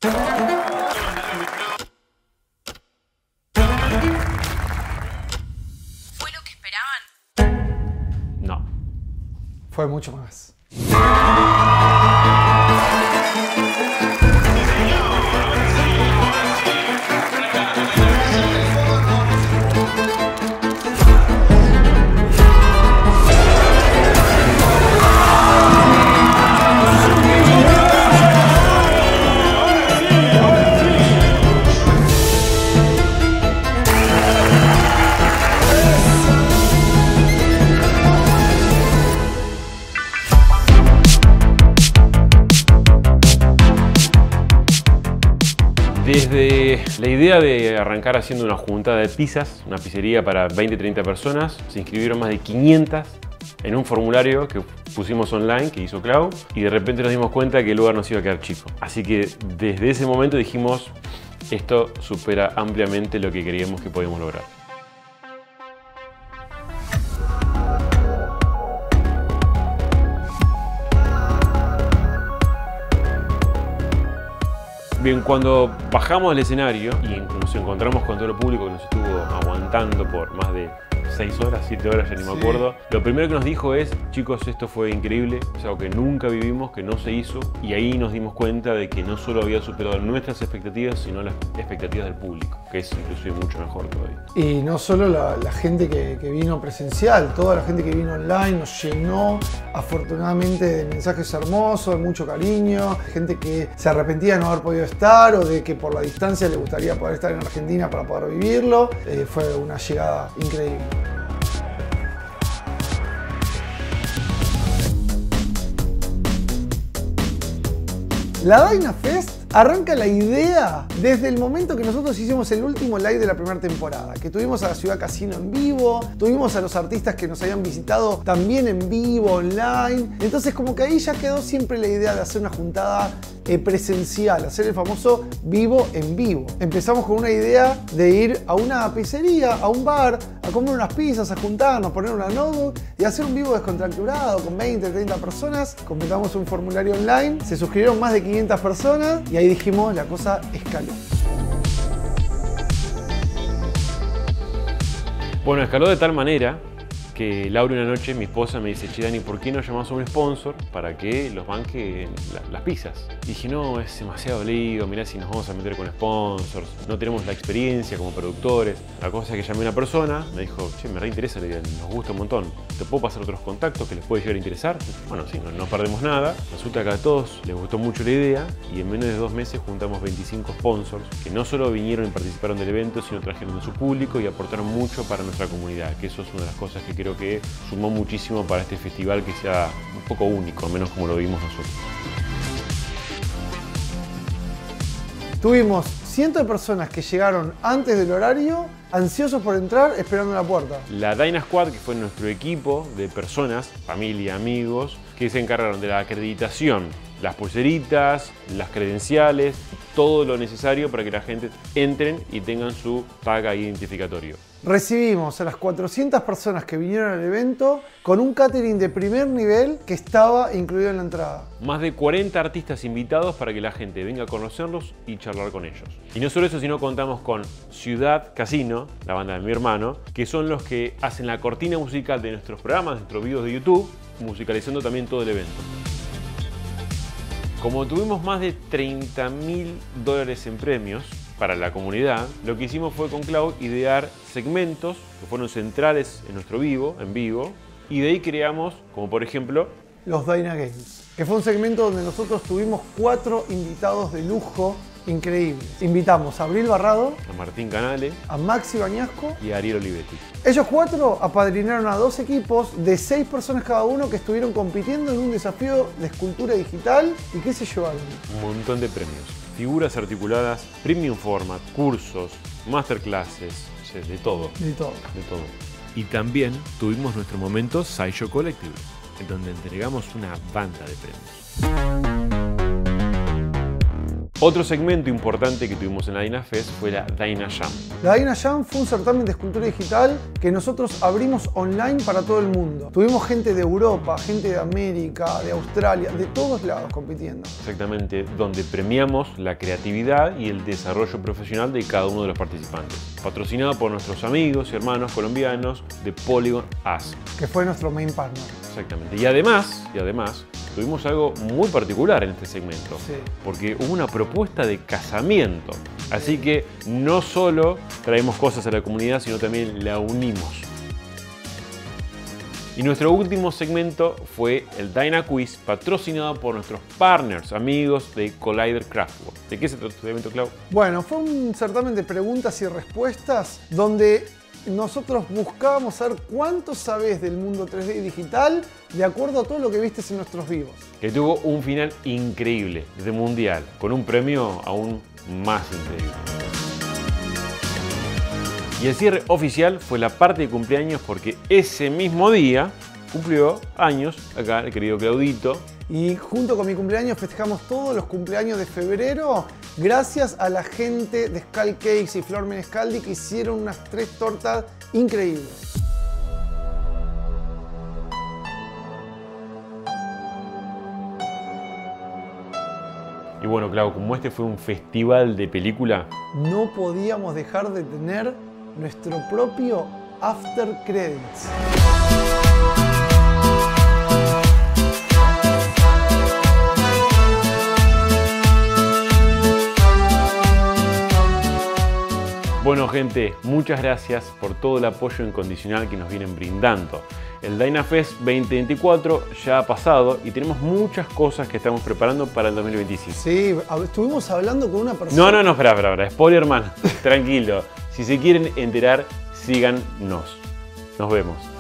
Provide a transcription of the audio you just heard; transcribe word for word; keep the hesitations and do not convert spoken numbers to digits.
¿Fue lo que esperaban? No. Fue mucho más. Desde la idea de arrancar haciendo una juntada de pizzas, una pizzería para veinte a treinta personas, se inscribieron más de quinientas en un formulario que pusimos online, que hizo Clau, y de repente nos dimos cuenta que el lugar nos iba a quedar chico. Así que desde ese momento dijimos, esto supera ampliamente lo que creíamos que podíamos lograr. Bien, cuando bajamos del escenario y nos encontramos con todo el público que nos estuvo aguantando por más de seis horas, siete horas, ya ni me acuerdo. Lo primero que nos dijo es, chicos, esto fue increíble, es algo que nunca vivimos, que no se hizo. Y ahí nos dimos cuenta de que no solo había superado nuestras expectativas, sino las expectativas del público, que es inclusive mucho mejor todavía. Y no solo la, la gente que, que vino presencial, toda la gente que vino online nos llenó afortunadamente de mensajes hermosos, de mucho cariño, gente que se arrepentía de no haber podido estar o de que por la distancia le gustaría poder estar en Argentina para poder vivirlo. Eh, fue una llegada increíble. La DynaFest arranca la idea desde el momento que nosotros hicimos el último live de la primera temporada, que tuvimos a la Ciudad Casino en vivo, tuvimos a los artistas que nos habían visitado también en vivo, online. Entonces como que ahí ya quedó siempre la idea de hacer una juntada eh, presencial, hacer el famoso vivo en vivo. Empezamos con una idea de ir a una pizzería, a un bar, a comer unas pizzas, a juntarnos, poner una notebook y hacer un vivo descontracturado con veinte, treinta personas. Completamos un formulario online, se suscribieron más de quinientas personas y ahí dijimos, la cosa escaló. Bueno, escaló de tal manera que Laura una noche, mi esposa, me dice, che Dani, ¿por qué no llamamos a un sponsor para que los banque la, las pizzas? Y dije, no, es demasiado lío, mirá si nos vamos a meter con sponsors, no tenemos la experiencia como productores. La cosa es que llamé a una persona, me dijo, che, me reinteresa la idea, nos gusta un montón. ¿Te puedo pasar otros contactos que les puede llegar a interesar? Bueno, sí, no, no perdemos nada. Resulta que a todos les gustó mucho la idea y en menos de dos meses juntamos veinticinco sponsors que no solo vinieron y participaron del evento, sino trajeron de su público y aportaron mucho para nuestra comunidad, que eso es una de las cosas que creo que sumó muchísimo para este festival que sea un poco único, al menos como lo vimos nosotros. Tuvimos cientos de personas que llegaron antes del horario, ansiosos por entrar, esperando en la puerta. La Dyna Squad, que fue nuestro equipo de personas, familia, amigos, que se encargaron de la acreditación, las pulseritas, las credenciales, todo lo necesario para que la gente entren y tengan su tag identificatorio. Recibimos a las cuatrocientas personas que vinieron al evento con un catering de primer nivel que estaba incluido en la entrada. Más de cuarenta artistas invitados para que la gente venga a conocerlos y charlar con ellos. Y no solo eso, sino contamos con Ciudad Casino, la banda de mi hermano, que son los que hacen la cortina musical de nuestros programas, de nuestros videos de YouTube, musicalizando también todo el evento. Como tuvimos más de treinta mil dólares en premios para la comunidad, lo que hicimos fue con Clau idear segmentos que fueron centrales en nuestro vivo, en vivo, y de ahí creamos, como por ejemplo, los Dyna Games, que fue un segmento donde nosotros tuvimos cuatro invitados de lujo increíbles. Invitamos a Abril Barrado, a Martín Canale, a Maxi Bañasco y a Ariel Olivetti. Ellos cuatro apadrinaron a dos equipos de seis personas cada uno que estuvieron compitiendo en un desafío de escultura digital. ¿Y qué se llevaron? Un montón de premios. Figuras articuladas, premium format, cursos, masterclasses, de todo. De todo. De todo. Y también tuvimos nuestro momento SciShow Collective, en donde entregamos una banda de premios. Otro segmento importante que tuvimos en la DynaFest fue la DynaJam. La DynaJam fue un certamen de escultura digital que nosotros abrimos online para todo el mundo. Tuvimos gente de Europa, gente de América, de Australia, de todos lados compitiendo. Exactamente, donde premiamos la creatividad y el desarrollo profesional de cada uno de los participantes. Patrocinado por nuestros amigos y hermanos colombianos de Polygon Ads, que fue nuestro main partner. Exactamente. Y además, y además, tuvimos algo muy particular en este segmento, sí. porque hubo una propuesta de casamiento. Así que no solo traemos cosas a la comunidad, sino también la unimos. Y nuestro último segmento fue el DynaQuiz, patrocinado por nuestros partners, amigos de Collider Craftwork. ¿De qué se trata este evento, Clau? Bueno, fue un certamen de preguntas y respuestas donde nosotros buscábamos saber cuánto sabés del mundo tres D digital de acuerdo a todo lo que vistes en nuestros vivos. Que tuvo un final increíble, de mundial, con un premio aún más increíble. Y el cierre oficial fue la parte de cumpleaños porque ese mismo día cumplió años acá el querido Claudito. Y junto con mi cumpleaños festejamos todos los cumpleaños de febrero gracias a la gente de Skull Cakes y Flor Menescaldi que hicieron unas tres tortas increíbles. Y bueno, Clau, como este fue un festival de película, no podíamos dejar de tener nuestro propio After Credits. Bueno, gente, muchas gracias por todo el apoyo incondicional que nos vienen brindando. El DynaFest veinte veinticuatro ya ha pasado y tenemos muchas cosas que estamos preparando para el dos mil veinticinco. Sí, estuvimos hablando con una persona... No, no, no, espera, espera, espera. Spoiler, man. Tranquilo. Si se quieren enterar, síganos. Nos vemos.